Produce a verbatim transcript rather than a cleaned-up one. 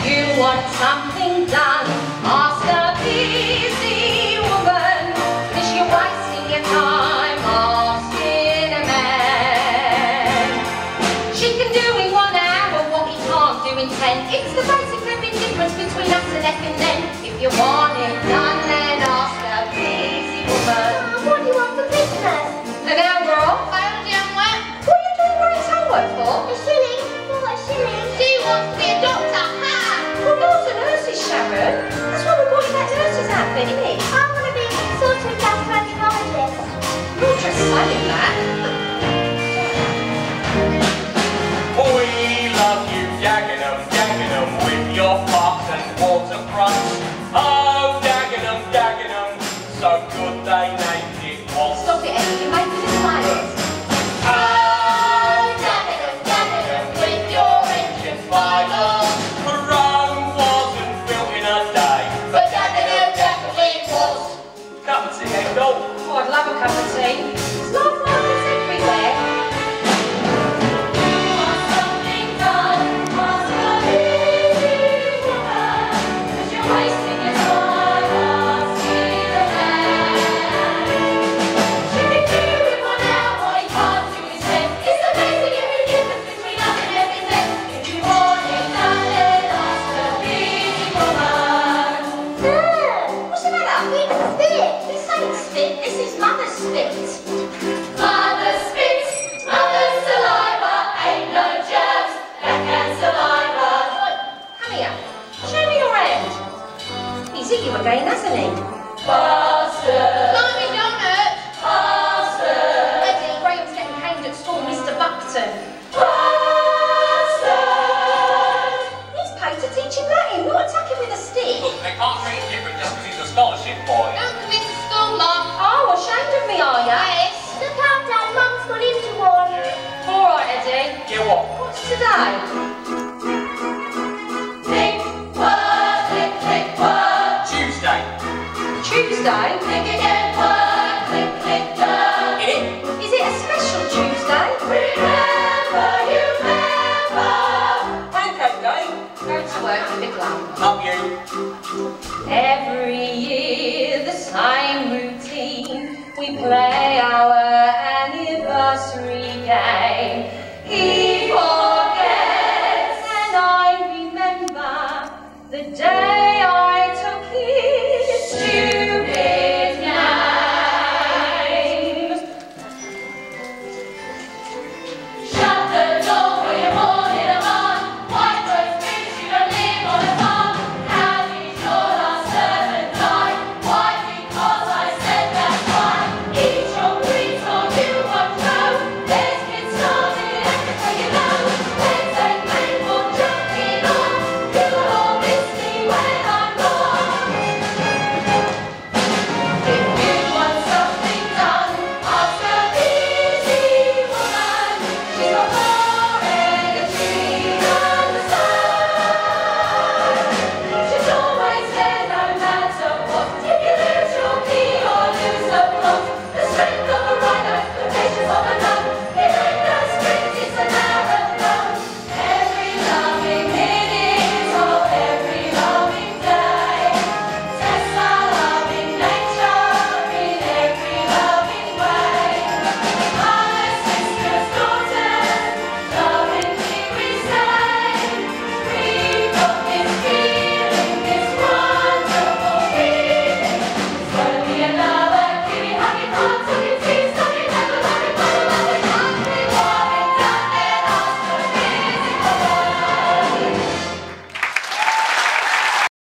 you want something done, ask a busy woman, cause you're wasting your time asking a man. She can do in one hour what he can't do in ten. It's the basic living difference between us and F and then. If you want it done, then ask a busy woman. Oh, what do you want for Christmas? An hour off. I only am wet. What are you doing great homework for? A shilling. For a shilling. She wants to be a doctor. Ha! Well, yours and hers is Sharon. That's why we brought you that nurse's outfit, isn't it? I want to be a sort of gastroenterologist. You're just saying that. We love you, Dagenham, Dagenham, with your parks and waterfronts. Oh, Dagenham, Dagenham, so good they named it was. Stop it, Eddie, you're making us laugh. Oh, Dagenham, Dagenham, with your ancient bylaws. Rome wasn't built in a day, but Dagenham definitely was. Cup of tea, eh, Dol? Oh, I'd love a cup of tea. There's love markets everywhere. Again, hasn't he? Bastard! Blimey, don't hurt. Bastard! Eddie, Graham's getting caned at school, Mister Buckton. Bastard! He's paid to teach him Latin, not attack him with a stick. Look, they can't treat him different just because he's a scholarship boy. Don't come into school, Mum. Oh, ashamed of me, are ya? Yes. Look out, Dad. Mum's gone into one. Yeah. All right, Eddie. Yeah, what? What's today? Click, word, click, click, word. Tuesday. Tuesday? Click again, word, click, click, word. In it? Is it a special Tuesday? Remember, you never. Pancake day. Go to work with a glum. Not you. Every